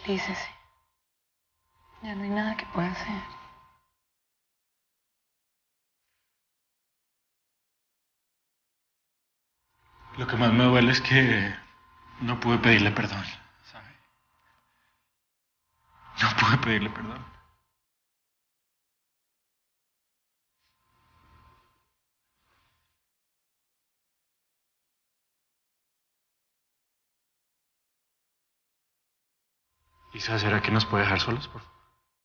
Sí, Ceci. Ya no hay nada que pueda hacer. Lo que más me duele es que no pude pedirle perdón, ¿sabe? No pude pedirle perdón. Isa, ¿será que nos puede dejar solos, por favor?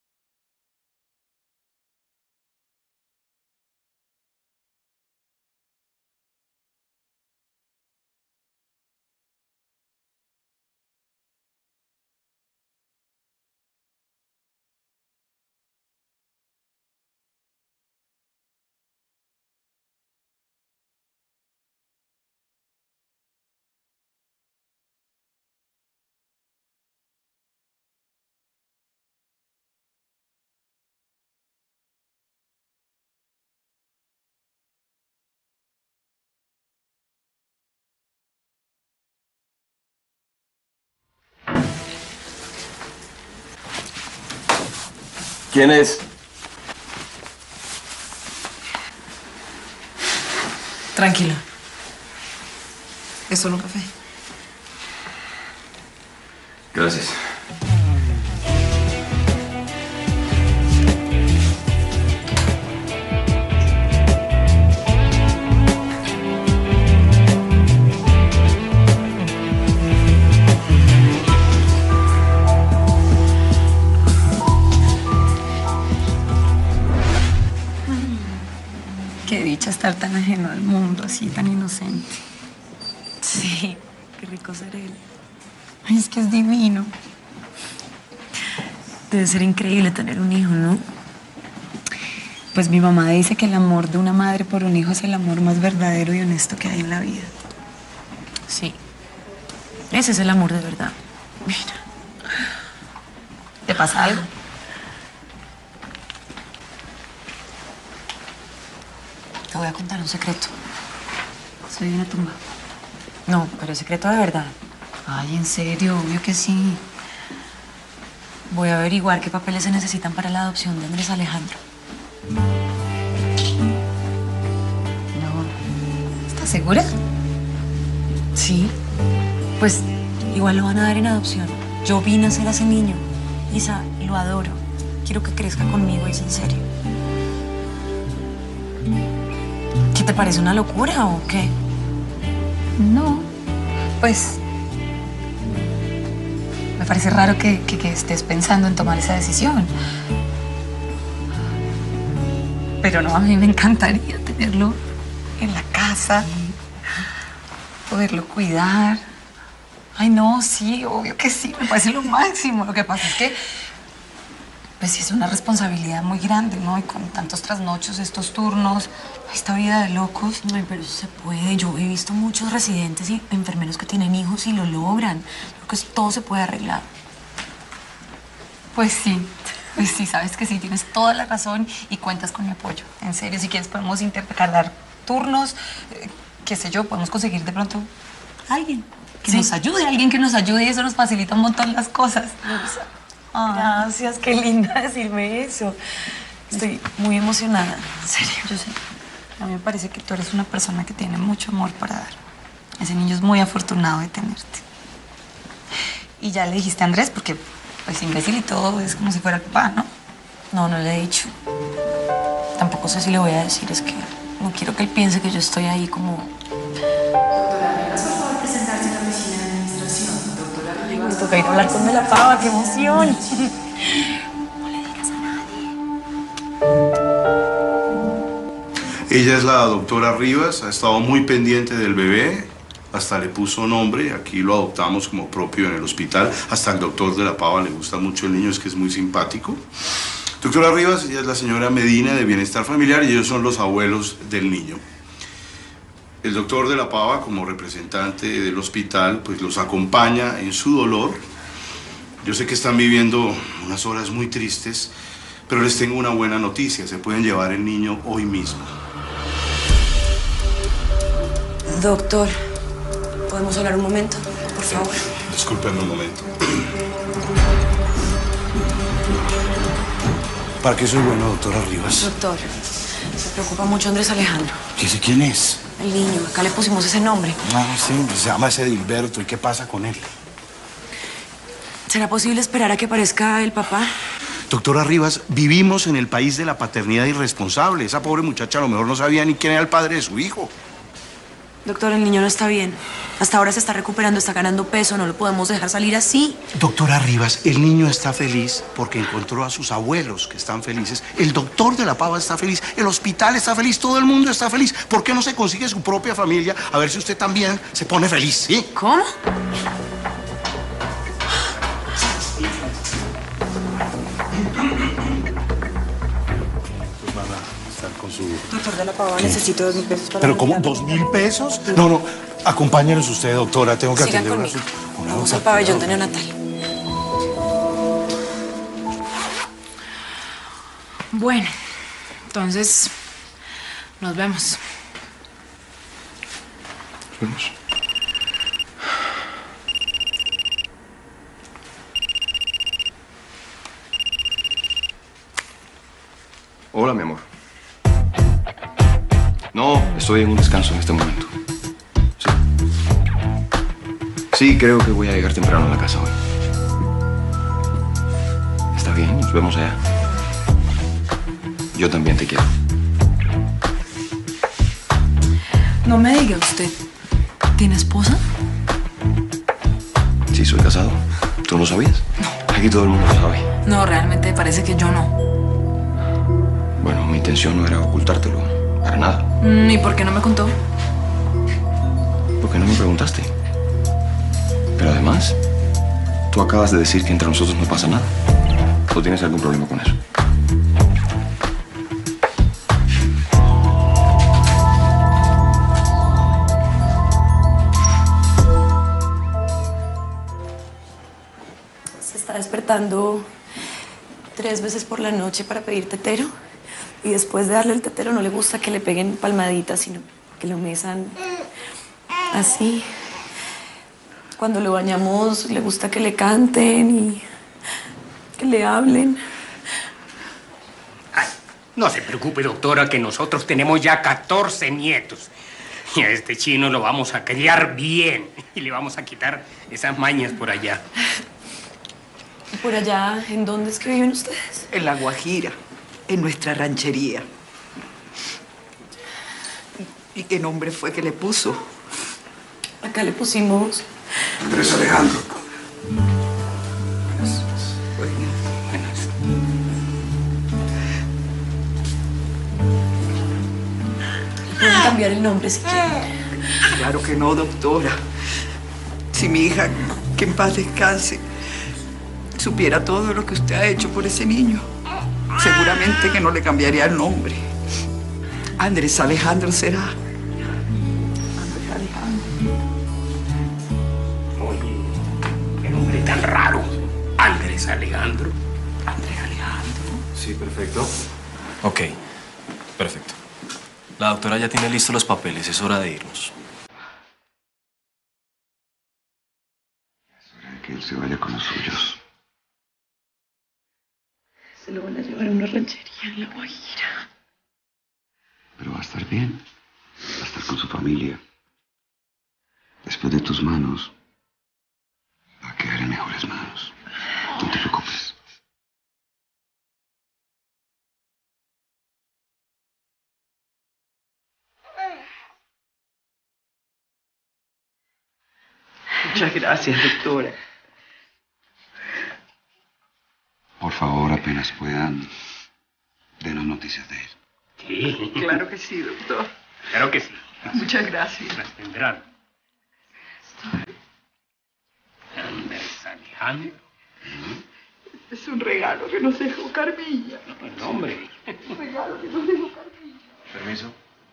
¿Quién es? Tranquila. Es solo un café. Gracias. Qué dicha estar tan ajeno al mundo, así, tan inocente. Sí, qué rico ser él. Ay, es que es divino. Debe ser increíble tener un hijo, ¿no? Pues mi mamá dice que el amor de una madre por un hijo es el amor más verdadero y honesto que hay en la vida. Sí. Ese es el amor de verdad. Mira. ¿Te pasa algo? Te voy a contar un secreto. Soy una tumba. No, pero es secreto de verdad. Ay, en serio, obvio que sí. Voy a averiguar qué papeles se necesitan para la adopción de Andrés Alejandro. No. ¿Estás segura? Sí. Pues igual lo van a dar en adopción. Yo vi nacer a ese niño. Isa, lo adoro. Quiero que crezca conmigo, Isa, en serio. ¿Qué te parece, una locura o qué? No. Pues me parece raro que estés pensando en tomar esa decisión. Pero no, a mí me encantaría tenerlo en la casa, poderlo cuidar. Ay, no, sí, obvio que sí, me parece lo máximo. Lo que pasa es que, pues sí, es una responsabilidad muy grande, ¿no? Y con tantos trasnochos, estos turnos, esta vida de locos. Ay, pero eso se puede. Yo he visto muchos residentes y enfermeros que tienen hijos y lo logran. Creo que todo se puede arreglar. Pues sí, sabes que sí, tienes toda la razón y cuentas con mi apoyo. En serio, si quieres podemos intercalar turnos, qué sé yo, podemos conseguir de pronto alguien que Sí. nos ayude, alguien que nos ayude y eso nos facilita un montón las cosas. Gracias, qué linda decirme eso. Estoy muy emocionada. En serio, yo sé. A mí me parece que tú eres una persona que tiene mucho amor para dar. Ese niño es muy afortunado de tenerte. Y ya le dijiste a Andrés, porque pues imbécil y todo es como si fuera el papá, ¿no? No, no le he dicho. Tampoco sé si le voy a decir, es que no quiero que él piense que yo estoy ahí como... Doctora Rivas, por favor, presentarse en la oficina de administración. Doctora Rivas. Me toca ir a hablar con De la Pava, qué emoción. No le digas a nadie. Ella es la doctora Rivas, ha estado muy pendiente del bebé, hasta le puso nombre, aquí lo adoptamos como propio en el hospital, hasta el doctor De la Pava le gusta mucho el niño, es que es muy simpático. Doctora Rivas, ella es la señora Medina de Bienestar Familiar y ellos son los abuelos del niño. El doctor De la Pava, como representante del hospital, pues los acompaña en su dolor. Yo sé que están viviendo unas horas muy tristes, pero les tengo una buena noticia, se pueden llevar el niño hoy mismo. Doctor, ¿podemos hablar un momento, por favor? Discúlpenme un momento. ¿Para qué soy bueno, doctora Rivas? Doctor, se preocupa mucho Andrés Alejandro. ¿Y ese quién es? El niño, acá le pusimos ese nombre. Ah, sí, se llama ese Edilberto. ¿Y qué pasa con él? ¿Será posible esperar a que aparezca el papá? Doctora Rivas, vivimos en el país de la paternidad irresponsable. Esa pobre muchacha a lo mejor no sabía ni quién era el padre de su hijo. Doctor, el niño no está bien. Hasta ahora se está recuperando, está ganando peso, no lo podemos dejar salir así. Doctora Rivas, el niño está feliz porque encontró a sus abuelos que están felices. El doctor de la Pava está feliz, el hospital está feliz, todo el mundo está feliz. ¿Por qué no se consigue su propia familia? A ver si usted también se pone feliz, ¿sí? ¿Cómo? Con su... Doctor de la Pava, necesito 2.000 pesos para... ¿Pero cómo? ¿2.000 pesos? No, no. Acompáñenos usted, doctora. Tengo que Sigan atender conmigo. una Vamos al pabellón neonatal. Bueno, entonces nos vemos. Nos vemos. Hola, mi amor. No, estoy en un descanso en este momento. Sí. Sí, creo que voy a llegar temprano a la casa hoy. Está bien, nos vemos allá. Yo también te quiero. No me diga usted, ¿tiene esposa? Sí, soy casado. ¿Tú no sabías? No. Aquí todo el mundo lo sabe. No, realmente parece que yo no. Bueno, mi intención no era ocultártelo. Para nada. ¿Y por qué no me contó? ¿Por qué no me preguntaste? Pero además, tú acabas de decir que entre nosotros no pasa nada. ¿O tienes algún problema con eso? Se está despertando 3 veces por la noche para pedir tetero. Y después de darle el tetero no le gusta que le peguen palmaditas, sino que lo mesan así. Cuando lo bañamos le gusta que le canten y que le hablen. Ay, no se preocupe, doctora, que nosotros tenemos ya 14 nietos. Y a este chino lo vamos a criar bien. Y le vamos a quitar esas mañas por allá. ¿Y por allá, en dónde es que viven ustedes? En La Guajira, en nuestra ranchería. ¿Y qué nombre fue que le puso? Acá le pusimos... Andrés Alejandro. Pueden cambiar el nombre si quieren. Claro que no, doctora. Si mi hija, que en paz descanse, supiera todo lo que usted ha hecho por ese niño, seguramente que no le cambiaría el nombre. Andrés Alejandro será. Andrés Alejandro. Oye, qué nombre tan raro. Andrés Alejandro. Andrés Alejandro. Sí, perfecto. Ok, perfecto. La doctora ya tiene listos los papeles, es hora de irnos. Es hora de que él se vaya con los suyos. Se lo van a llevar a una ranchería en La Guajira. Pero va a estar bien. Va a estar con su familia. Después de tus manos, va a quedar en mejores manos. No te preocupes. Muchas gracias, doctora. Por favor, apenas puedan, denos noticias de él. Sí. Claro que sí, doctor. Claro que sí. Muchas gracias. Las tendrán. Andrés Alejandro. Es un regalo que nos dejó Carmilla. No, hombre. Un regalo que nos dejó Carmilla. Permiso.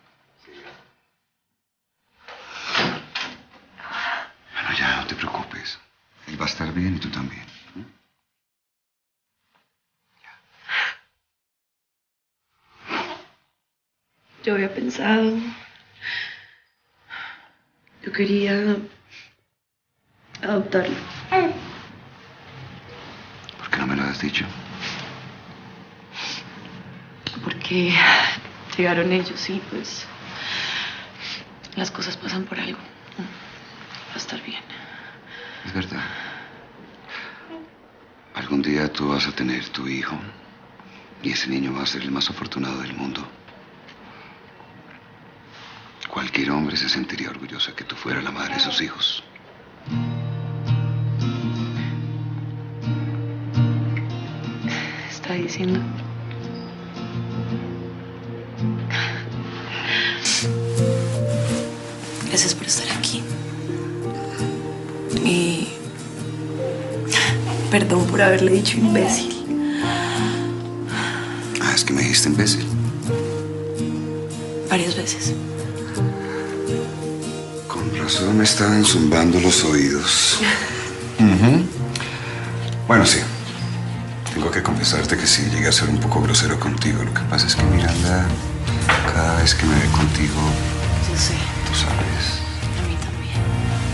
Bueno, ya, no te preocupes. Él va a estar bien y tú también. Yo había pensado... Yo quería... adoptarlo. ¿Por qué no me lo has dicho? que llegaron ellos y pues las cosas pasan por algo. Va a estar bien. Es verdad. Algún día tú vas a tener tu hijo y ese niño va a ser el más afortunado del mundo. Cualquier hombre se sentiría orgulloso de que tú fueras la madre de sus hijos. Está diciendo. Gracias por estar aquí. Y perdón por haberle dicho imbécil. Ah, es que me dijiste imbécil. Varias veces. Con razón me estaban zumbando los oídos. Bueno, sí. Tengo que confesarte que sí, llegué a ser un poco grosero contigo. Lo que pasa es que Miranda, cada vez que me ve contigo... Yo sé. Tú sabes. A mí también.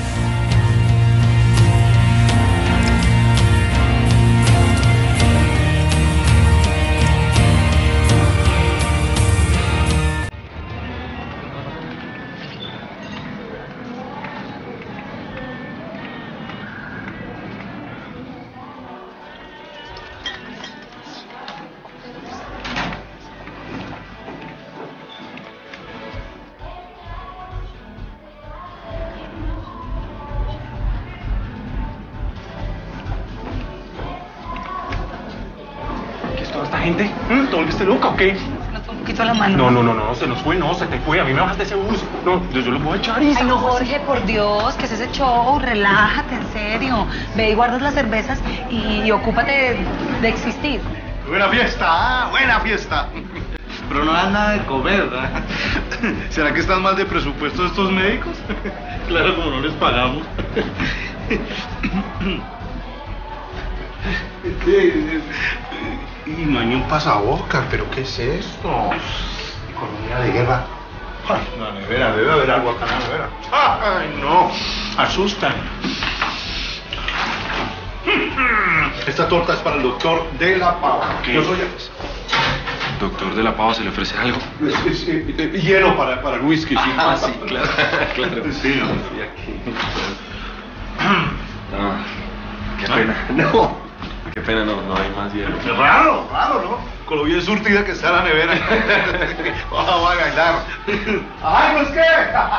¿Esta gente? ¿Te volviste loca o qué? Se nos fue un poquito la mano. No, se nos fue, no, se te fue. A mí me bajas de ese bus. No, yo lo puedo echar, Isa. Ay, no, Jorge, por Dios, ¿qué es ese show? Relájate, en serio. Ve y guardas las cervezas y ocúpate de existir. Buena fiesta, buena fiesta. Pero no dan nada de comer, ¿verdad? ¿Será que están mal de presupuesto estos médicos? Claro, como no les pagamos. Y no hay ni un pasabocas, ¿pero qué es esto? Economía de guerra. Ay, la nevera, debe haber algo acá en la nevera. Ay, no, asustan. Esta torta es para el doctor de la Pava. Yo soy... Doctor de la Pava, ¿se le ofrece algo? Hielo para el whisky, sí. Ah, sí, claro, claro. Sí, no. Sí, aquí. No, qué pena. No. Qué pena, no hay más hielo. Raro, ¿no? Con lo bien surtida que está la nevera. Vamos a bailar. ¡Ay, pues qué!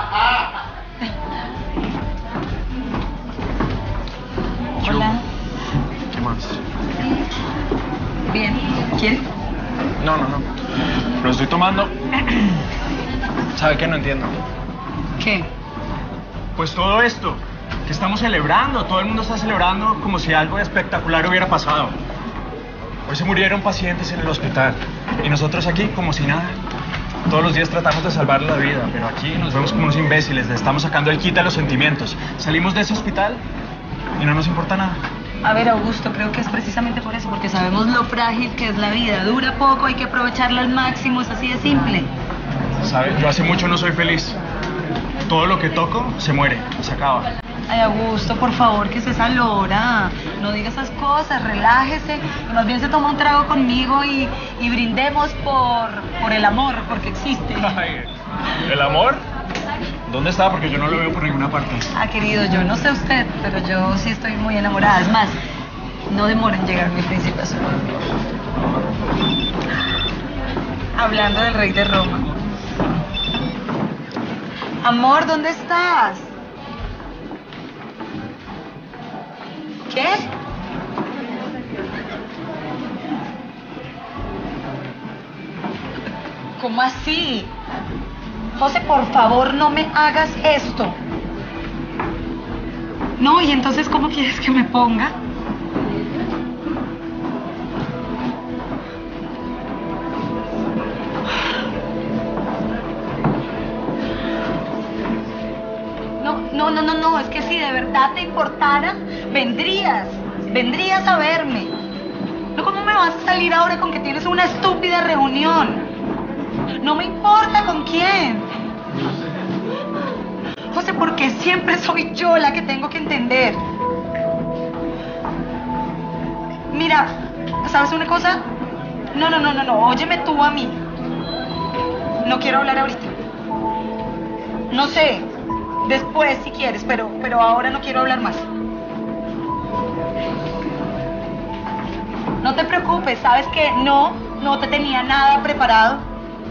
Hola. ¿Qué más? Bien. ¿Quiere? No. Lo estoy tomando. ¿Sabe qué? No entiendo. ¿Qué? Pues todo esto que estamos celebrando, todo el mundo está celebrando como si algo espectacular hubiera pasado. Hoy se murieron pacientes en el hospital y nosotros aquí como si nada. Todos los días tratamos de salvarle la vida, pero aquí nos vemos como unos imbéciles, le estamos sacando el quite a los sentimientos. Salimos de ese hospital y no nos importa nada. A ver, Augusto, creo que es precisamente por eso, porque sabemos lo frágil que es la vida. Dura poco, hay que aprovecharla al máximo, es así de simple. ¿Sabe? Yo hace mucho no soy feliz. Todo lo que toco se muere, se acaba. Ay, Augusto, por favor, que se salora. No diga esas cosas, relájese. Y más bien se toma un trago conmigo y brindemos por el amor, porque existe. Ay, ¿el amor? ¿Dónde está? Porque yo no lo veo por ninguna parte. Ah, querido, yo no sé usted, pero yo sí estoy muy enamorada. Es más, no demora en llegar mi príncipe azul. Hablando del rey de Roma. Amor, ¿dónde estás? ¿Qué? ¿Cómo así? José, por favor, no me hagas esto. No, ¿y entonces cómo quieres que me ponga? No, es que si de verdad te importara, vendrías a verme. No, ¿cómo me vas a salir ahora con que tienes una estúpida reunión? No me importa con quién. José, porque siempre soy yo la que tengo que entender. Mira, ¿sabes una cosa? No, óyeme tú a mí. No quiero hablar ahorita. No sé, después si quieres, pero ahora no quiero hablar más. No te preocupes, sabes que no te tenía nada preparado.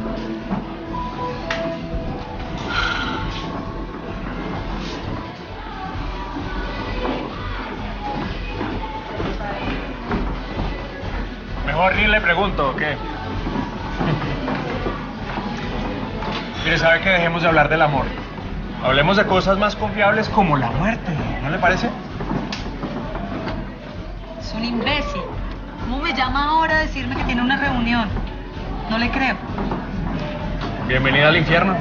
Mejor ni le pregunto, ¿o qué? Mire, ¿sabe que dejemos de hablar del amor? Hablemos de cosas más confiables como la muerte, ¿no le parece? Es un imbécil. ¿Cómo me llama ahora a decirme que tiene una reunión? No le creo. Bienvenida al infierno.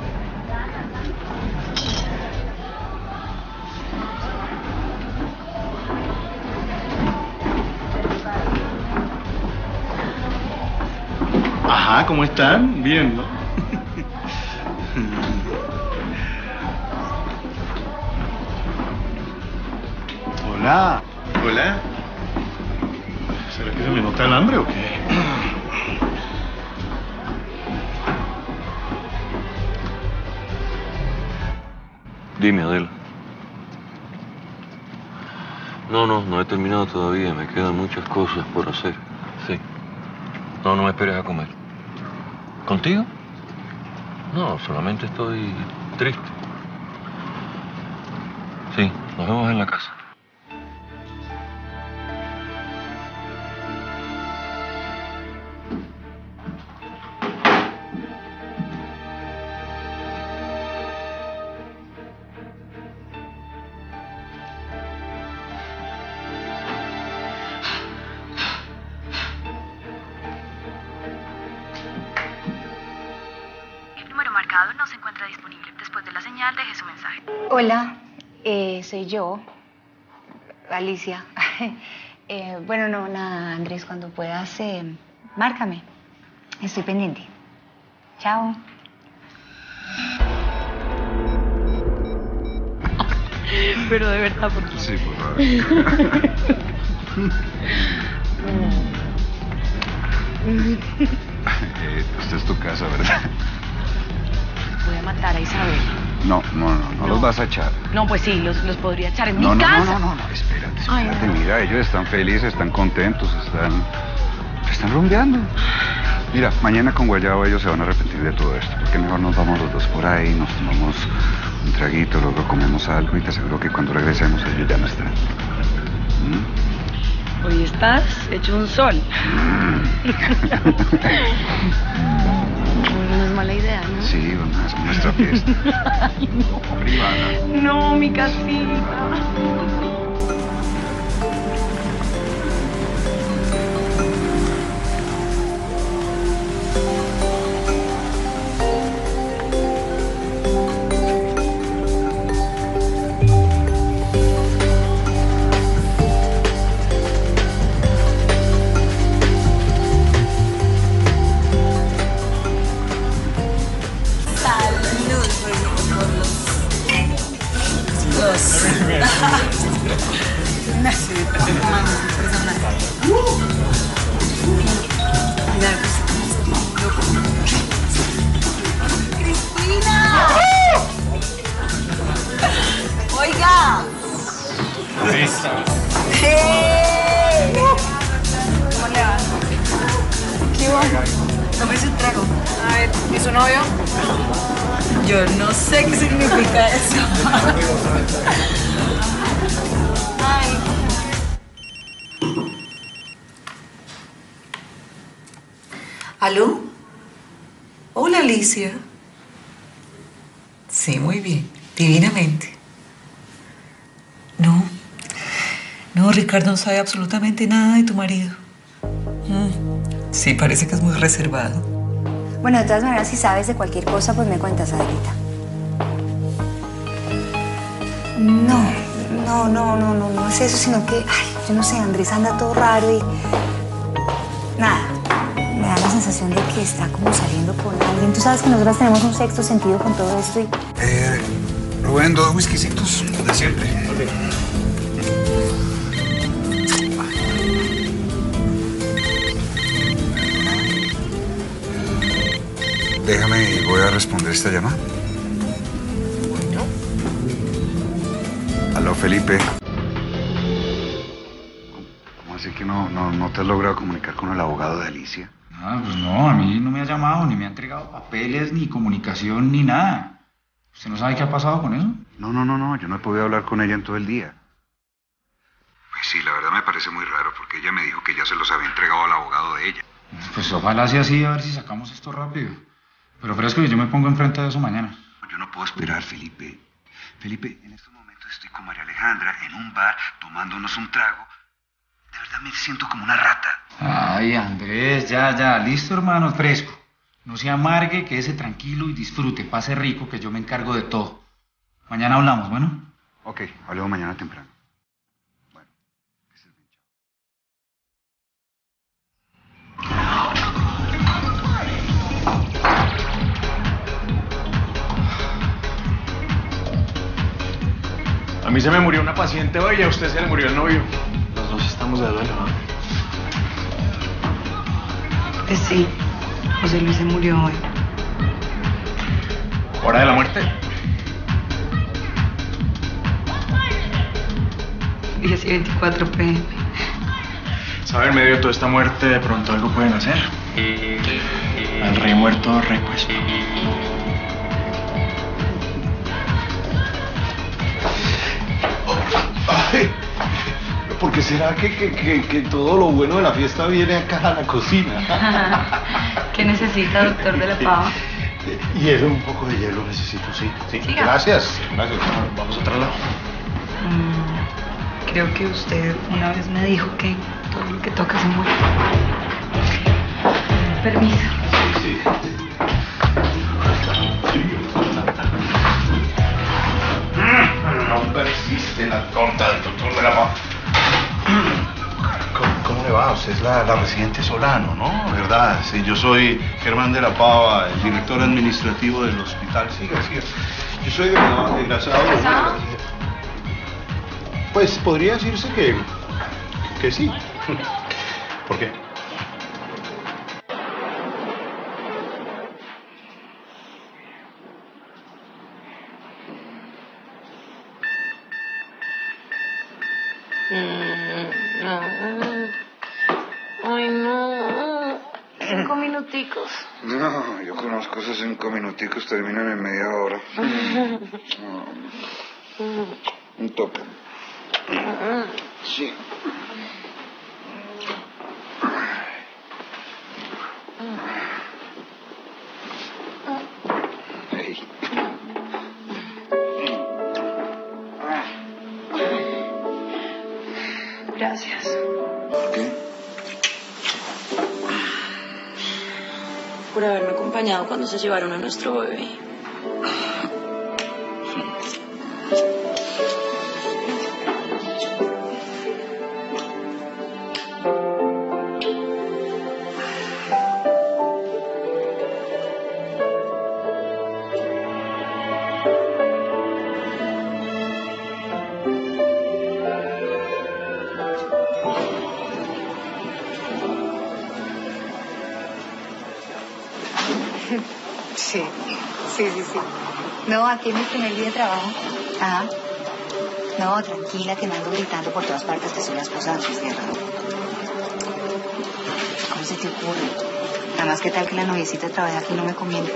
Ajá, ¿cómo están? Bien, ¿no? Hola. Hola. ¿Será que se me nota el hambre o qué? Dime, Adela. No he terminado todavía. Me quedan muchas cosas por hacer. Sí. No me esperes a comer. ¿Contigo? No, solamente estoy triste. Sí, nos vemos en la casa. No se encuentra disponible. Después de la señal, deje su mensaje. Hola, soy yo, Alicia. Bueno, no, nada, Andrés, cuando puedas, márcame. Estoy pendiente. Chao. Pero de verdad, ¿por qué? Sí, por favor. Esta es tu casa, ¿verdad? Voy a matar a Isabel. No los vas a echar. No, pues sí, los podría echar en mi No, casa. espérate. Ay, no. Mira, ellos están felices, están contentos, están rumbeando. Mira, mañana con Guayabo ellos se van a arrepentir de todo esto. Porque mejor nos vamos los dos por ahí, nos tomamos un traguito, luego comemos algo y te aseguro que cuando regresemos ellos ya no están. Hoy estás hecho un sol. No es mala idea, ¿no? Sí, vamos a hacer nuestra fiesta. Ay, no. Privada. No, mi casita. ¡Cristina! ¡Oiga! ¡Hey! ¿Cómo le va? ¿Qué hubo? Tómese un trago. A ver, ¿y su novio? Yo no sé qué significa eso. Ay. ¿Aló? Hola, Alicia. Sí, muy bien. Divinamente. No, Ricardo no sabe absolutamente nada de tu marido. Sí, parece que es muy reservado. Bueno, de todas maneras, si sabes de cualquier cosa, pues me cuentas, Adelita. No es eso, sino que, yo no sé, Andrés anda todo raro y... Nada, me da la sensación de que está como saliendo con alguien. Tú sabes que nosotras tenemos un sexto sentido con todo esto y... Rubén, 2 whiskycitos, los de siempre. Okay. Déjame y voy a responder esta llamada. Bueno. Aló, Felipe. ¿Cómo así que no te has logrado comunicar con el abogado de Alicia? Ah, pues no, a mí no me ha llamado, ni me ha entregado papeles, ni comunicación, ni nada. ¿Usted no sabe qué ha pasado con eso? No, yo no he podido hablar con ella en todo el día. Pues sí, la verdad me parece muy raro porque ella me dijo que ya se los había entregado al abogado de ella. Pues ojalá sea así, a ver si sacamos esto rápido. Pero fresco que yo me pongo enfrente de eso mañana. Yo no puedo esperar, Felipe. Felipe, en estos momentos estoy con María Alejandra en un bar tomándonos un trago. De verdad me siento como una rata. Ay, Andrés, ya, listo, hermano, fresco. No se amargue, quédese tranquilo y disfrute, pase rico, que yo me encargo de todo. Mañana hablamos, ¿bueno? Ok, hablemos mañana temprano. Bueno, que estés bien, A mí se me murió una paciente hoy y a usted se le murió el novio. Los dos estamos de duelo, ¿no? Pues sí, José Luis se murió hoy. ¿Hora de la muerte? 10:24 p.m. ¿Sabe, en medio de toda esta muerte de pronto algo pueden hacer? Al rey muerto, rey puesto. Ay, ¿por qué será que todo lo bueno de la fiesta viene acá a la cocina? ¿Qué necesita, doctor de la Pava? Hielo, un poco de hielo necesito, sí. Siga. Gracias. Vamos a otro lado. Creo que usted una vez me dijo que todo lo que toca se muere. Permiso. Sí. No persiste la torta del doctor de la Pava. ¿Cómo le va? Usted es la residente Solano, ¿no? ¿Verdad? Sí, yo soy Germán de la Pava, el director administrativo del hospital. Siga. Yo soy egresado. Pues podría decirse que sí. ¿Por qué? Ay, no. 5 minuticos. No, yo conozco esos 5 minuticos, terminan en media hora. Un toque. Sí. Hey. Gracias. ¿Por qué? Por haberme acompañado cuando se llevaron a nuestro bebé. Sí. No, aquí es mi primer día de trabajo. Ajá. No, tranquila, que no ando gritando por todas partes que soy la esposa de Andrés Guerra. ¿Cómo se te ocurre? Nada más que tal que la noviecita trabaja aquí y no me conviene.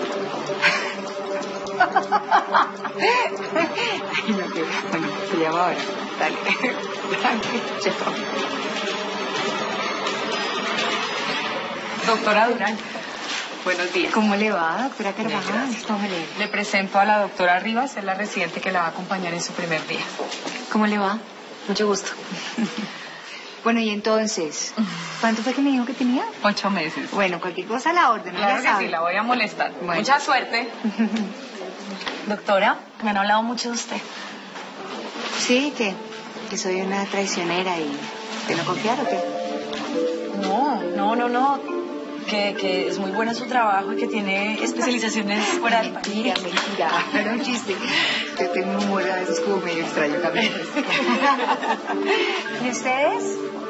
Ay, no, que... Bueno, se llama ahora. Dale. Chao. Doctora Durán. Buenos días. ¿Cómo le va, doctora Carvajal? Le presento a la doctora Rivas, es la residente que la va a acompañar en su primer día. ¿Cómo le va? Mucho gusto. Bueno, y entonces, ¿cuánto fue que me dijo que tenía? 8 meses. Bueno, cualquier cosa a la orden, ¿no? Claro Ya que sabe. sí, la voy a molestar. Bueno. Mucha suerte. Doctora, me han hablado mucho de usted. Sí, que soy una traicionera y ¿te no confiar o qué? No. Que es muy bueno su trabajo y que tiene especializaciones fuera del país. Mentira. Era un chiste. Yo tengo un humor a veces como medio extraño también. ¿Y ustedes?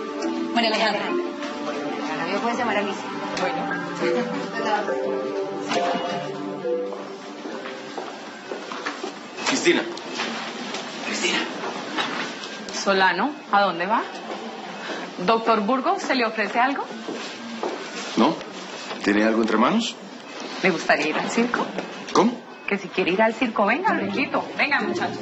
María Alejandra. Bueno, me puedes llamar a Alicia. Bueno. Cristina. Cristina. Solano, ¿a dónde va? ¿Doctor Burgos, se le ofrece algo? ¿No? ¿Tiene algo entre manos? ¿Le gustaría ir al circo? ¿Cómo? Que si quiere ir al circo, venga, lo invito. Vengan, muchachos.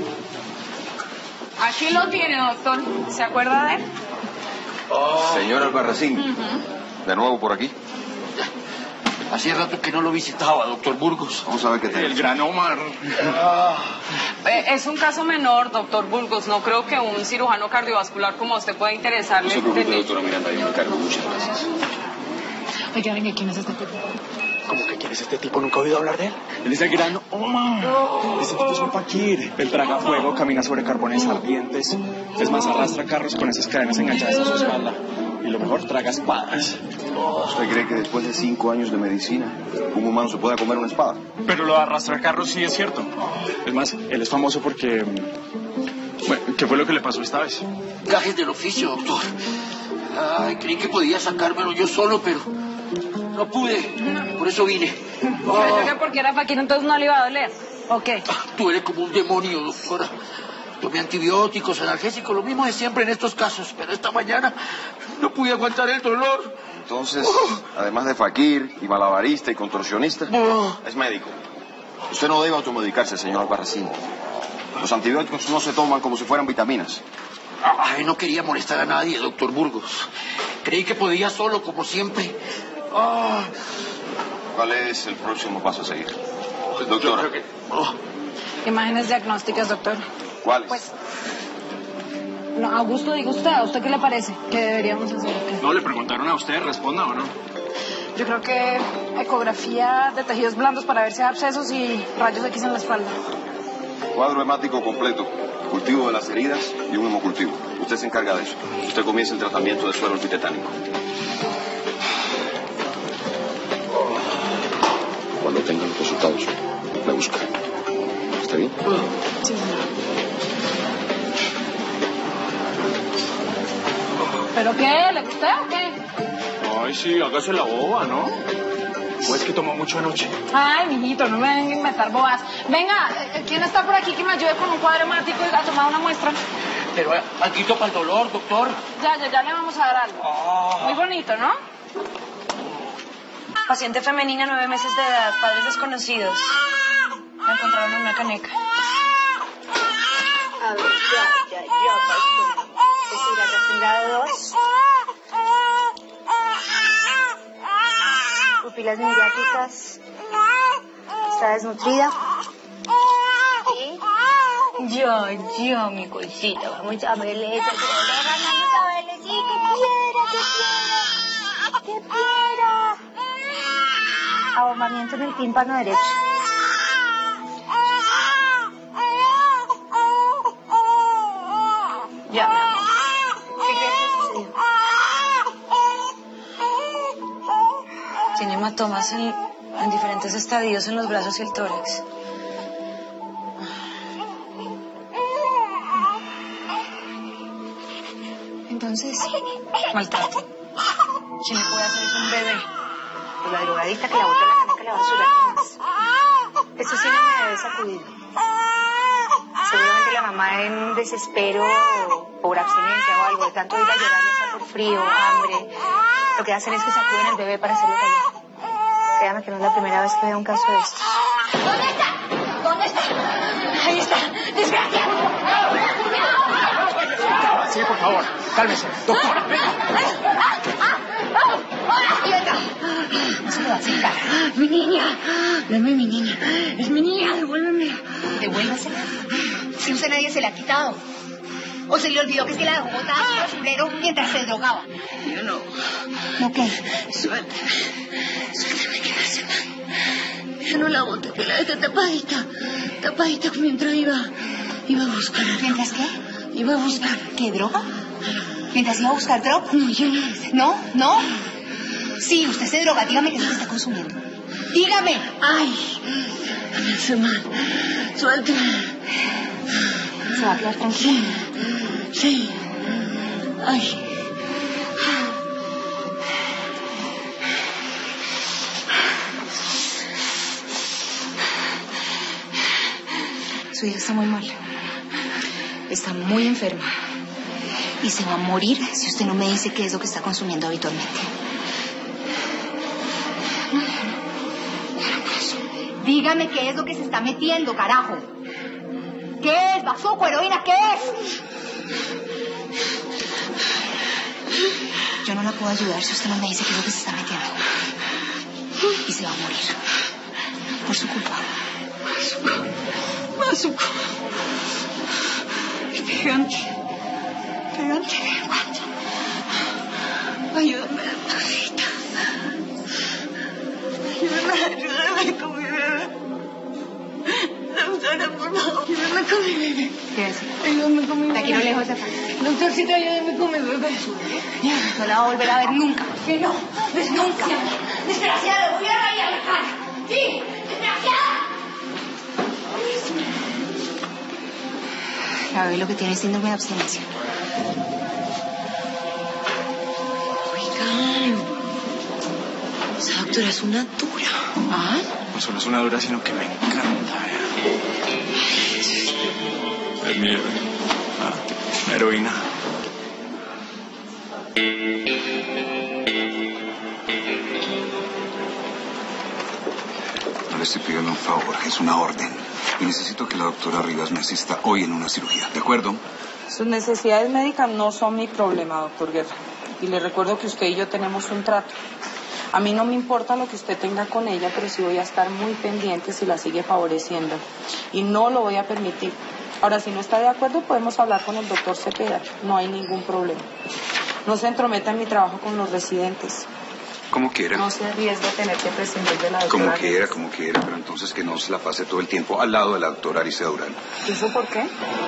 Aquí lo tiene, doctor. ¿Se acuerda de él? Señor Albarracín, de nuevo por aquí. Hacía rato que no lo visitaba, doctor Burgos. Vamos a ver qué tal. El gran Omar. Es un caso menor, doctor Burgos. No creo que un cirujano cardiovascular como usted pueda interesarle. No se preocupe, doctora Miranda, yo me encargo. Muchas gracias. Oiga, venga, ¿quién es este tipo? ¿Cómo que quién es este tipo? ¿Nunca he oído hablar de él? Él es el gran Omar. Este tipo es un fakir. Él traga fuego, camina sobre carbones ardientes. Es más, arrastra carros con esas cadenas enganchadas a su espalda. Y lo mejor, traga espadas. ¿Usted cree que después de 5 años de medicina, un humano se pueda comer una espada? Pero lo de arrastrar carros sí es cierto. Es más, él es famoso porque... Bueno, ¿qué fue lo que le pasó esta vez? Gajes del oficio, doctor. Ay, creí que podía sacármelo yo solo, pero no pude. Por eso vine. Yo que porque era fakir, entonces no le iba a doler. ¿O qué? Tú eres como un demonio, doctora. Tomé antibióticos, analgésicos, lo mismo de siempre en estos casos. Pero esta mañana no pude aguantar el dolor. Entonces, además de fakir y malabarista y contorsionista, es médico. Usted no debe automedicarse, señor Albarracín. Los antibióticos no se toman como si fueran vitaminas. Ay, no quería molestar a nadie, doctor Burgos. Creí que podía solo, como siempre. ¿Cuál es el próximo paso a seguir? Doctora. Imágenes diagnósticas, doctor. ¿Cuáles? Pues... No, Augusto, diga usted, ¿a usted qué le parece? ¿Qué deberíamos hacer? No, le preguntaron a usted, responda o no. Yo creo que ecografía de tejidos blandos para ver si hay abscesos y rayos X en la espalda. Cuadro hemático completo, cultivo de las heridas y un hemocultivo. Usted se encarga de eso. Usted comienza el tratamiento de suero antitetánico. Cuando tenga los resultados, me busca. ¿Está bien? Sí, señor. ¿Pero qué? ¿Le gustó o qué? Ay, sí, hágase la boba, ¿no? ¿O es que tomó mucho anoche? Ay, mijito, no me vengan a inventar bobas. Venga, ¿quién está por aquí que me ayude con un cuadro hemático y a tomar una muestra? Pero alguito para el dolor, doctor. Ya le vamos a dar algo. Muy bonito, ¿no? Paciente femenina, 9 meses de edad, padres desconocidos. La encontraron en una caneca. A ver, ya, pastor. Respirado 2. Pupilas mediáticas. Está desnutrida. ¿Sí? Yo, mi cosita. Vamos a verle esta. Vamos a verle, sí, que quiera. Abombamiento en el tímpano derecho. Ya. ¿Qué crees que sucedió? Tiene hematomas en diferentes estadios en los brazos y el tórax. Entonces, Maltrato. ¿quién le puede hacer eso a un bebé? Pues la drogadicta que la botó en la caneca de la basura. ¿Quién más? Esto sí no me debe sacudir. Seguramente la mamá en desespero por abstinencia o algo, de tanto ir a llorar, ya sea por frío, hambre, lo que hacen es que sacuden al bebé para hacerlo callar. Créame que no es la primera vez que veo un caso de estos. ¿Dónde está? ¿Dónde está? Ahí está. ¡Desgraciado! Sí, por favor, cálmese. Doctora, ¡Quieta! No se me va a acercar. Mi niña. Dame mi niña. Es mi niña, devuélvemela. Devuélvasela. Si usted nadie se la ha quitado. ¿O se le olvidó que se la dejó botada en el basurero mientras se drogaba? Yo no. ¿No qué? Suéltame. Suéltame que me hace mal. Yo no la boté, que la dejé tapadita. Tapadita mientras iba a buscar. ¿Mientras qué? Iba a buscar. ¿Qué, droga? ¿Mientras iba a buscar droga? No, yo no. ¿No? ¿No? Sí, usted se droga. Dígame qué es lo que está consumiendo. Dígame. Ay, me hace mal. Suéltame. ¿Se va a quedar tranquila? Sí. Ay. Su hija está muy mal. Está muy enferma. Y se va a morir si usted no me dice qué es lo que está consumiendo habitualmente. Dígame qué es lo que se está metiendo, carajo. ¿Qué es? ¿Bazuco, heroína? ¿Qué es? Yo no la puedo ayudar si usted no me dice qué es lo que se está metiendo. Y se va a morir. Por su culpa. Bazuco. Pegante. Pegante. Ayúdame, doctorcita. Ayúdame con mi bebé. Doctora, por favor, ayúdame con mi bebé. ¿Qué es? Ayúdame con mi bebé. La quiero lejos de acá. Doctorcita, ayúdame con mi bebé. No la va a volver a ver nunca. Que no, Nunca. Desgraciado, voy a rayar la cara. Sí, desgraciada. La bebé lo que tiene es síndrome de abstinencia. Oigan, esa doctora es una dura. ¿Ah? No solo es una dura, sino que me encanta. Es mi heroína. No le estoy pidiendo un favor, es una orden. Y necesito que la doctora Rivas me asista hoy en una cirugía, ¿de acuerdo? Sus necesidades médicas no son mi problema, doctor Guerra. Y le recuerdo que usted y yo tenemos un trato. A mí no me importa lo que usted tenga con ella, pero sí voy a estar muy pendiente si la sigue favoreciendo. Y no lo voy a permitir. Ahora, si no está de acuerdo, podemos hablar con el doctor Cepeda. No hay ningún problema. No se entrometa en mi trabajo con los residentes. Como quiera. No se arriesgue a tener que prescindir de la doctora. Como quiera, pero entonces que no se la pase todo el tiempo al lado de la doctora Alicia Durán. ¿Y eso por qué?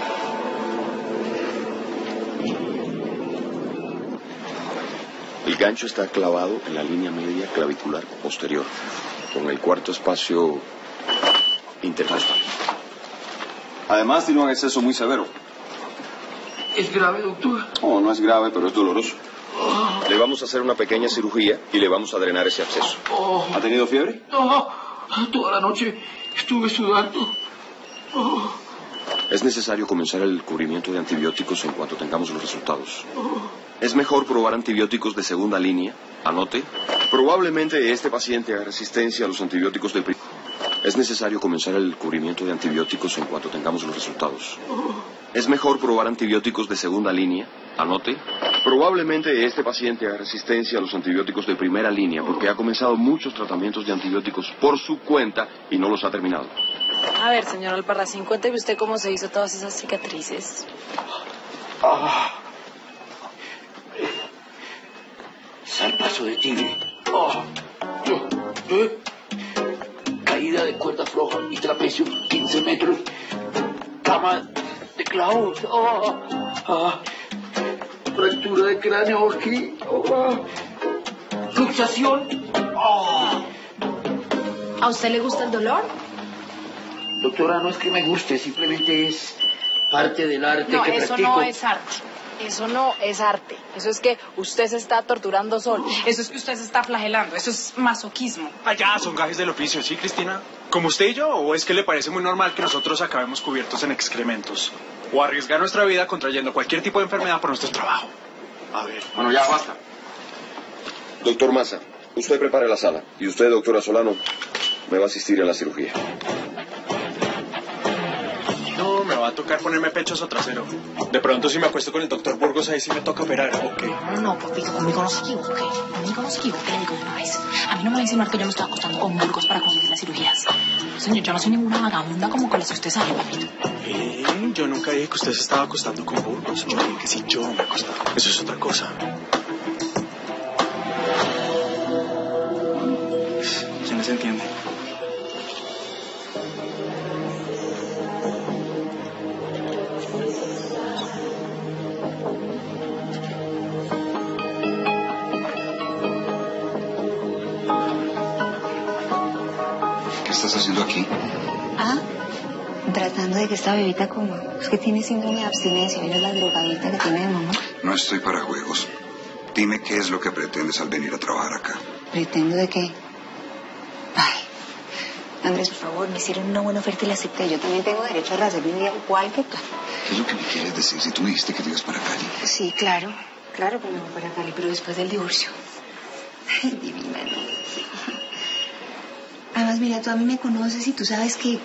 El gancho está clavado en la línea media clavicular posterior, con el cuarto espacio intercostal. Además, tiene un exceso muy severo. ¿Es grave, doctor? No, no es grave, pero es doloroso. Le vamos a hacer una pequeña cirugía y le vamos a drenar ese absceso. ¿Ha tenido fiebre? No, toda la noche estuve sudando. Es necesario comenzar el cubrimiento de antibióticos en cuanto tengamos los resultados. Es mejor probar antibióticos de segunda línea. Anote. Probablemente este paciente haga resistencia a los antibióticos del primer. Es necesario comenzar el cubrimiento de antibióticos en cuanto tengamos los resultados. Es mejor probar antibióticos de segunda línea. Anote. Probablemente este paciente haga resistencia a los antibióticos de primera línea porque ha comenzado muchos tratamientos de antibióticos por su cuenta y no los ha terminado. A ver, señor Albarracín, cuénteme usted cómo se hizo todas esas cicatrices. Zarpazo de tigre. Caída de cuerda floja y trapecio 15 metros. Cama de clavos. Fractura de cráneo aquí. Luxación. ¿A usted le gusta el dolor? Doctora, no es que me guste, simplemente es parte del arte No, que eso practico. no es arte. Eso no es arte. Eso es que usted se está torturando solo. Eso es que usted se está flagelando. Eso es masoquismo. Allá son gajes del oficio, ¿sí, Cristina? ¿Como usted y yo? ¿O es que le parece muy normal que nosotros acabemos cubiertos en excrementos? ¿O arriesgar nuestra vida contrayendo cualquier tipo de enfermedad por nuestro trabajo? A ver. Bueno, ya basta. Doctor Maza, usted prepare la sala. Y usted, doctora Solano, me va a asistir en la cirugía. No, me va a tocar ponerme pechos o trasero. De pronto, si me acuesto con el doctor Burgos, ahí sí me toca operar, ¿ok? No, papito, conmigo no se equivoque. Conmigo no se equivoque, le digo de una vez. A mí no me va a insinuar que yo me estoy acostando con Burgos para conseguir las cirugías. Señor, yo no soy ninguna vagabunda como con las que usted sabe, papito. Yo nunca dije que usted se estaba acostando con Burgos. Yo dije que si yo me acostaba. Eso es otra cosa. ¿Quién se entiende? ¿Qué estás haciendo aquí? Tratando de que esta bebita coma. Es que tiene síndrome de abstinencia. Mira la drogadita que tiene de mamá. No estoy para juegos. Dime qué es lo que pretendes al venir a trabajar acá. ¿Pretendo de qué? Ay, Andrés, por favor, me hicieron una buena oferta y la acepté. Yo también tengo derecho a rehacer mi vida igual que tú. ¿Qué es lo que me quieres decir? Si tú me dijiste que te ibas para Cali. Sí, claro. Claro que me voy para Cali, pero después del divorcio. Ay, divina, no. Sí. Además, mira, tú a mí me conoces y tú sabes que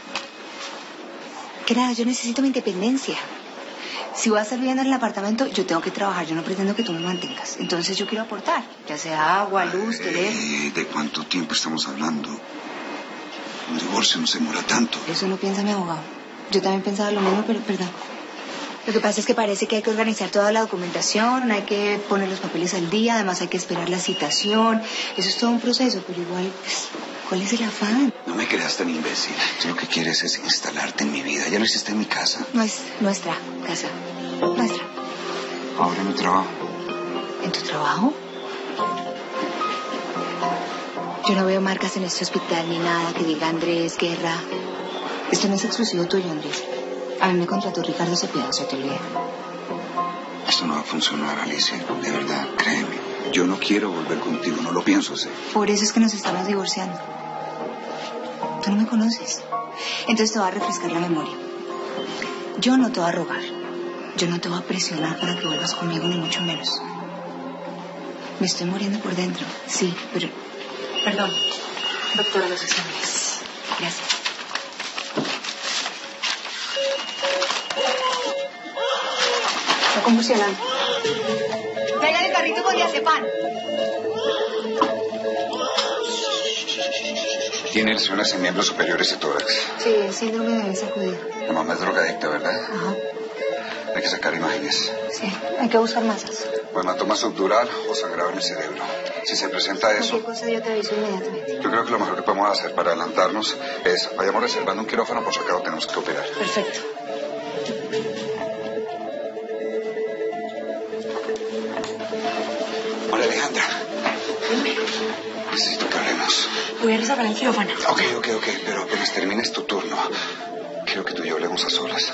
nada, yo necesito mi independencia. Si voy a estar viviendo en el apartamento, yo tengo que trabajar. Yo no pretendo que tú me mantengas. Entonces yo quiero aportar, ya sea agua, luz, teléfono. ¿De cuánto tiempo estamos hablando? Un divorcio no se demora tanto. Eso no piensa mi abogado. Yo también pensaba lo mismo, pero perdón. Lo que pasa es que parece que hay que organizar toda la documentación, hay que poner los papeles al día, además hay que esperar la citación. Eso es todo un proceso, pero igual, pues, ¿cuál es el afán? No me creas tan imbécil. Tú lo que quieres es instalarte en mi vida. Ya lo hiciste en mi casa. No es nuestra casa. Nuestra. Ahora en mi trabajo. ¿En tu trabajo? Yo no veo marcas en este hospital ni nada que diga Andrés, Guerra. Esto no es exclusivo tuyo, Andrés. A mí me contrató Ricardo Cepeda, se te olvida. Esto no va a funcionar, Alicia. De verdad, créeme. Yo no quiero volver contigo, no lo pienso hacer. Por eso es que nos estamos divorciando. Tú no me conoces. Entonces te voy a refrescar la memoria. Yo no te voy a rogar. Yo no te voy a presionar para que vuelvas conmigo, ni mucho menos. Me estoy muriendo por dentro, sí, pero... Perdón, doctora, los exámenes. Gracias. Está convulsionando. Traigan el carrito con diazepam. Tiene lesiones en miembros superiores y tórax. Sí, el síndrome debe sacudir. La mamá es drogadicta, ¿verdad? Ajá. Hay que sacar imágenes. Sí, hay que buscar masas. O hematoma subdural o sangrado en el cerebro. Si se presenta eso... Cualquier cosa yo te aviso inmediatamente. Yo creo que lo mejor que podemos hacer para adelantarnos es... Vayamos reservando un quirófano por si acaso tenemos que operar. Perfecto. Hola, Alejandra. Necesito que hablemos. Voy a reservar el quirófano. Ok, pero apenas termines tu turno, quiero que tú y yo hablemos a solas.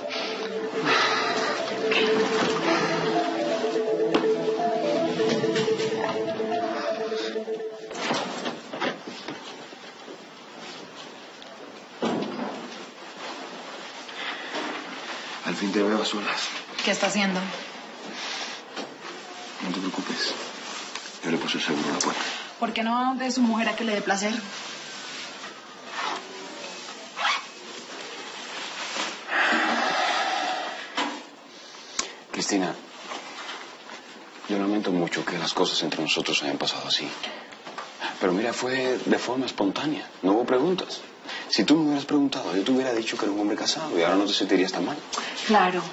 Al fin te veo a solas. ¿Qué está haciendo? No te preocupes. Yo le puse el seguro a la puerta. ¿Por qué no de su mujer a que le dé placer? Cristina, yo lamento mucho que las cosas entre nosotros hayan pasado así. Pero mira, fue de forma espontánea. No hubo preguntas. Si tú me hubieras preguntado, yo te hubiera dicho que era un hombre casado y ahora no te sentirías tan mal. Claro.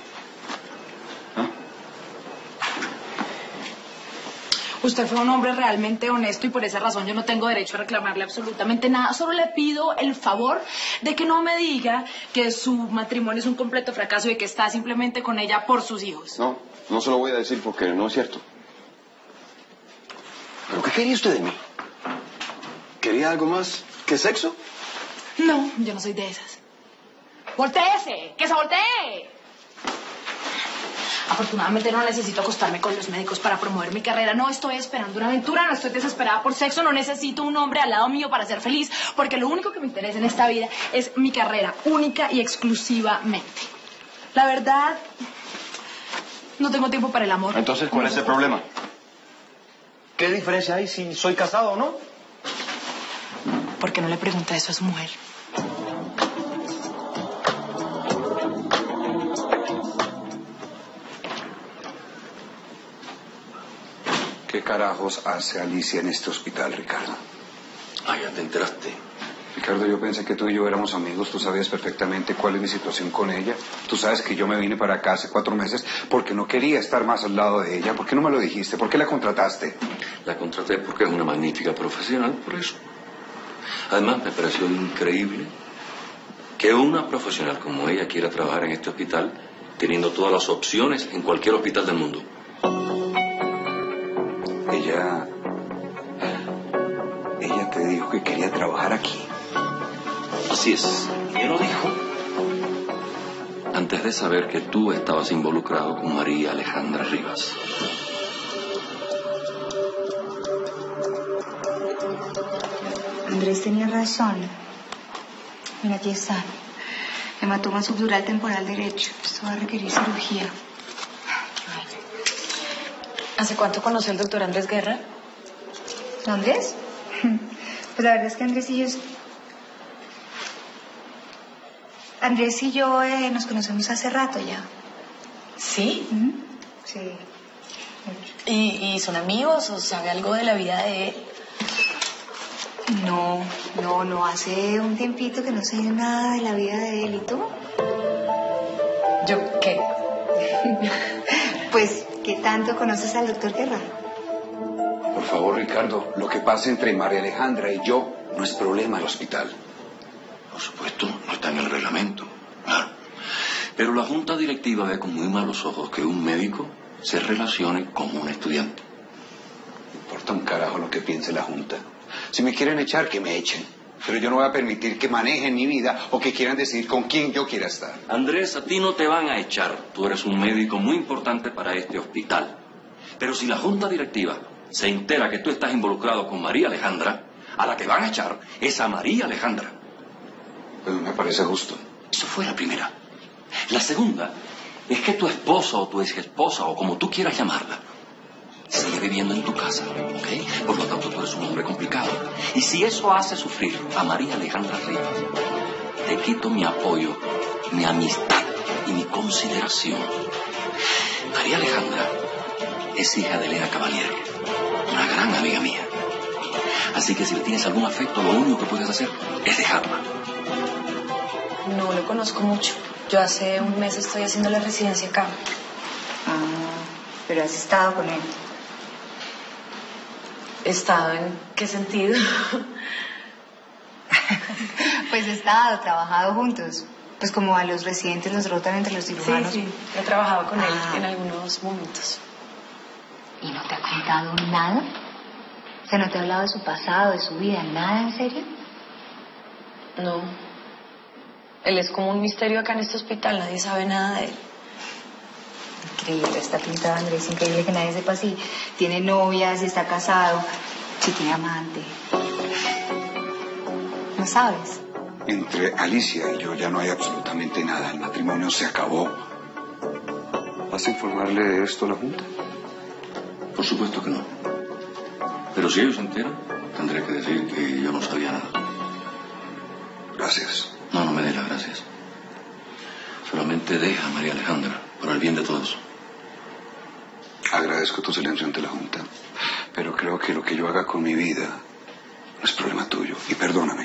Usted fue un hombre realmente honesto y por esa razón yo no tengo derecho a reclamarle absolutamente nada. Solo le pido el favor de que no me diga que su matrimonio es un completo fracaso y que está simplemente con ella por sus hijos. No, no se lo voy a decir porque no es cierto. ¿Pero qué quería usted de mí? ¿Quería algo más que sexo? No, yo no soy de esas. ¡Voltéese! ¡Que se voltee! Afortunadamente no necesito acostarme con los médicos para promover mi carrera. No estoy esperando una aventura, no estoy desesperada por sexo, no necesito un hombre al lado mío para ser feliz, porque lo único que me interesa en esta vida es mi carrera, única y exclusivamente. La verdad, no tengo tiempo para el amor. Entonces, ¿cuál es el problema? ¿Qué diferencia hay si soy casado o no? ¿Por qué no le pregunta eso a su mujer? ¿Qué carajos hace Alicia en este hospital, Ricardo? Ah, ya te enteraste. Ricardo, yo pensé que tú y yo éramos amigos. Tú sabías perfectamente cuál es mi situación con ella. Tú sabes que yo me vine para acá hace 4 meses porque no quería estar más al lado de ella. ¿Por qué no me lo dijiste? ¿Por qué la contrataste? La contraté porque es una magnífica profesional, por eso. Además, me pareció increíble que una profesional como ella quiera trabajar en este hospital teniendo todas las opciones en cualquier hospital del mundo. Ella te dijo que quería trabajar aquí. Así es. ¿Quién lo dijo? Antes de saber que tú estabas involucrado con María Alejandra Rivas. Andrés tenía razón. Mira, aquí está. Hematoma subdural temporal derecho. Esto va a requerir cirugía. ¿Hace cuánto conoció al doctor Andrés Guerra? ¿Andrés? Pues la verdad es que Andrés y yo nos conocemos hace rato ya. ¿Sí? Sí. ¿Y son amigos o sabe algo de la vida de él? No. Hace un tiempito que no sé nada de la vida de él. ¿Y tú? ¿Yo qué? Pues, ¿qué tanto conoces al doctor Guerra? Por favor, Ricardo, lo que pasa entre María Alejandra y yo no es problema del hospital. Por supuesto, no está en el reglamento, claro. Pero la junta directiva ve con muy malos ojos que un médico se relacione con un estudiante. Me importa un carajo lo que piense la junta. Si me quieren echar, que me echen. Pero yo no voy a permitir que manejen mi vida o que quieran decidir con quién yo quiera estar. Andrés, a ti no te van a echar. Tú eres un médico muy importante para este hospital. Pero si la junta directiva se entera que tú estás involucrado con María Alejandra, a la que van a echar es a María Alejandra. Pues me parece justo. Eso fue la primera. La segunda es que tu esposa o tu exesposa, o como tú quieras llamarla, sigue viviendo en tu casa, ¿ok? Por lo tanto, tú eres un hombre complicado. Y si eso hace sufrir a María Alejandra Rivas, te quito mi apoyo, mi amistad y mi consideración. María Alejandra es hija de Elena Cavalier, una gran amiga mía. Así que si le tienes algún afecto, lo único que puedes hacer es dejarla. No lo conozco mucho. Yo hace un mes estoy haciendo la residencia acá. Pero has estado con él. ¿Estado en qué sentido? Pues he trabajado juntos. Pues como a los residentes los rotan entre los cirujanos. Sí, he trabajado con él en algunos momentos. ¿Y no te ha contado nada? O sea, ¿no te ha hablado de su pasado, de su vida? ¿Nada, en serio? No. Él es como un misterio acá en este hospital. Nadie sabe nada de él. Increíble, está pintado Andrés. Increíble que nadie sepa si tiene novia, si está casado, si tiene amante. ¿No sabes? Entre Alicia y yo ya no hay absolutamente nada. El matrimonio se acabó. ¿Vas a informarle de esto a la Junta? Por supuesto que no. Pero si ellos se enteran, tendré que decir que yo no sabía nada. Gracias. No me des las gracias. Solamente deja a María Alejandra, por el bien de todos. Agradezco tu silencio ante la Junta, pero creo que lo que yo haga con mi vida no es problema tuyo. Y perdóname.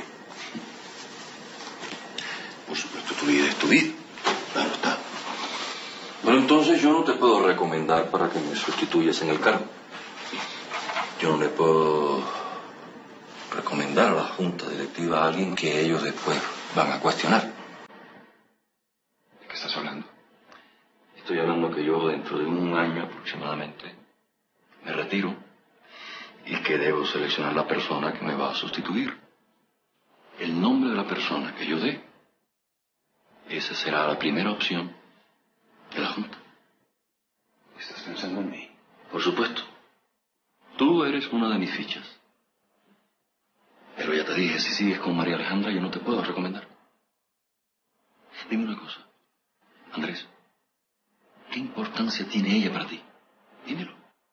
Por supuesto, tu vida es tu vida. Claro está. Pero entonces yo no te puedo recomendar para que me sustituyas en el cargo. Yo no le puedo recomendar a la junta directiva a alguien que ellos después van a cuestionar. ¿De qué estás hablando? Estoy hablando que yo dentro de un año aproximadamente me retiro y que debo seleccionar la persona que me va a sustituir. El nombre de la persona que yo dé, esa será la primera opción de la junta. ¿Estás pensando en mí? Por supuesto. Tú eres una de mis fichas. Pero ya te dije, si sigues con María Alejandra, yo no te puedo recomendar. Dime una cosa, Andrés. ¿Qué importancia tiene ella para ti? Dímelo.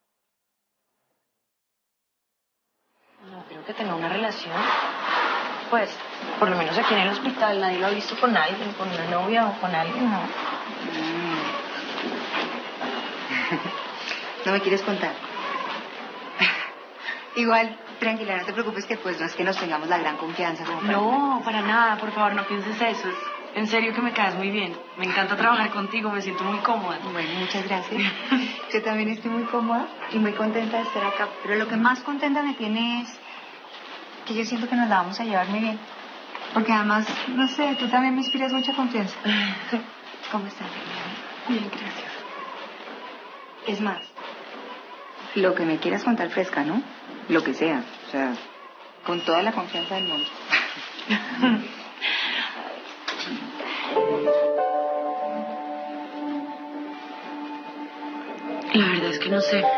No creo que tenga una relación. Pues, por lo menos aquí en el hospital nadie lo ha visto con alguien, con una novia o con alguien, ¿no? ¿No me quieres contar? Igual, tranquila, no te preocupes que pues no es que nos tengamos la gran confianza como para... No, para nada, por favor, no pienses eso. En serio que me caes muy bien. Me encanta trabajar contigo, me siento muy cómoda. Bueno, muchas gracias. Yo también estoy muy cómoda y muy contenta de estar acá. Pero lo que más contenta me tiene es que yo siento que nos la vamos a llevar muy bien. Porque además, no sé, tú también me inspiras mucha confianza. ¿Cómo estás? Bien, gracias. Es más, lo que me quieras contar fresca, ¿no? Lo que sea, o sea, con toda la confianza del mundo. La verdad es que no sé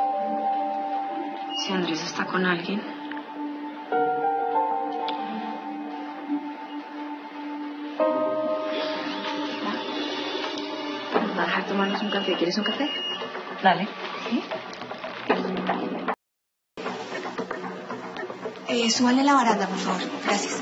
si Andrés está con alguien. va a dejar tomarnos un café. ¿Quieres un café? Dale. Súbale la baranda, por favor. Gracias.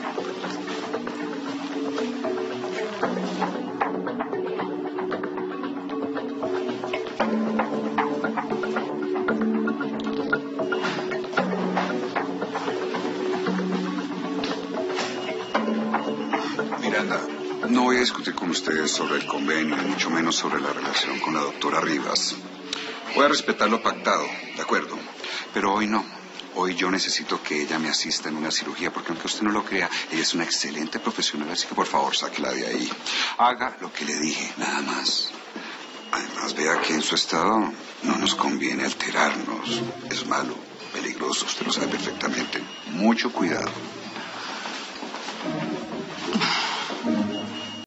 Miranda, no voy a discutir con ustedes sobre el convenio, ni mucho menos sobre la relación con la doctora Rivas. Voy a respetar lo pactado, de acuerdo, pero hoy no. Hoy yo necesito que ella me asista en una cirugía, porque aunque usted no lo crea, ella es una excelente profesional, así que por favor, sáquela de ahí. Haga lo que le dije, nada más. Además, vea que en su estado no nos conviene alterarnos. Es malo, peligroso, usted lo sabe perfectamente. Mucho cuidado.